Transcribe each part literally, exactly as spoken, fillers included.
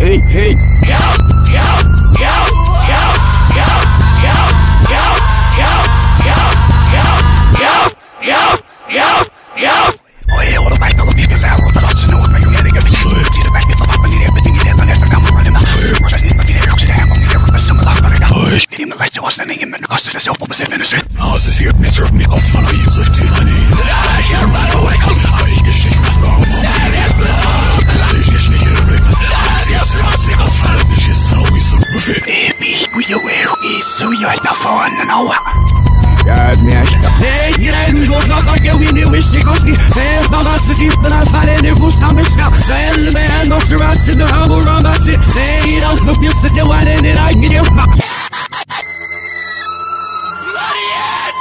hey, hey. Yo, yo, yo, yo, yo, yo, yo, yo, yo, yo, yo, yo, yo. Oye, what about the people that wrote the lots of notes? But you're getting a few words in the back of the pop and everything in there. And every time we're running out, we're just in the middle of the ham. We're going to some of the other guys. It even lights to us and even the cost of the self opposite innocent. I was here, picture of me off on a use of tea. I can't run away. I get shit in my stomach. So you're the phone and all. God, man. Hey, you know, go knock on your window with Shigoski. Hey, Mama, City, but I'm finding it was Thomas. Say, the man, not to us in the humble Rambas. Hey, you don't look, you sit there, one and then I get you. Bloody it!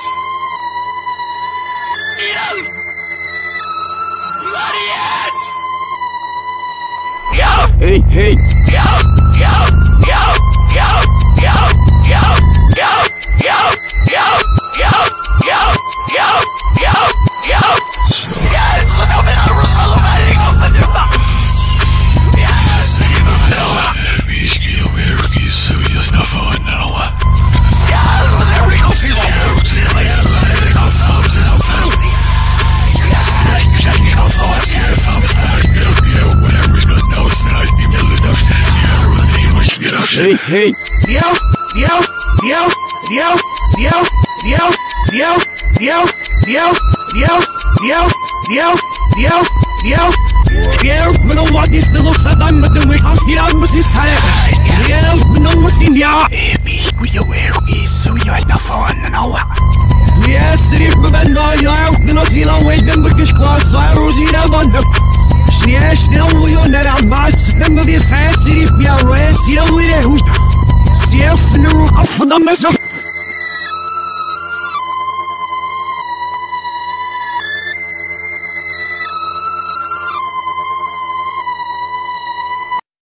Bloody it! Yo! Hey, hey. Yo, yo, yo, yo, yo, yo, yo, yo, yo, yo, yo, yo, yo, yo. Yes, without me, I was all about it. Open the box. Yes, you know. We skill where he's serious enough for now. Yes, was every go see like you see like a lot of go thumbs and thumbs. Yes, you go thumbs here, thumbs back. Yeah, whatever is good. No, it's nice. Be million of yeah, hey, hey. Yo, yo, yo, yo, yo, yo, yo, yo, yo, yo, yo, yo, yo, yo. Yeah, we don't want this little stuff. I'm with the way I'm still with this time. Yeah, we don't want to know. Baby, we are where he's so you're the phone and all. Yes, if we don't know you're out, then I'll see the way them with this class. I was in a wonder. Yes, no, you're not a match. Remember the fancy if you're rest, you know, we don't. See if the rook of the mess.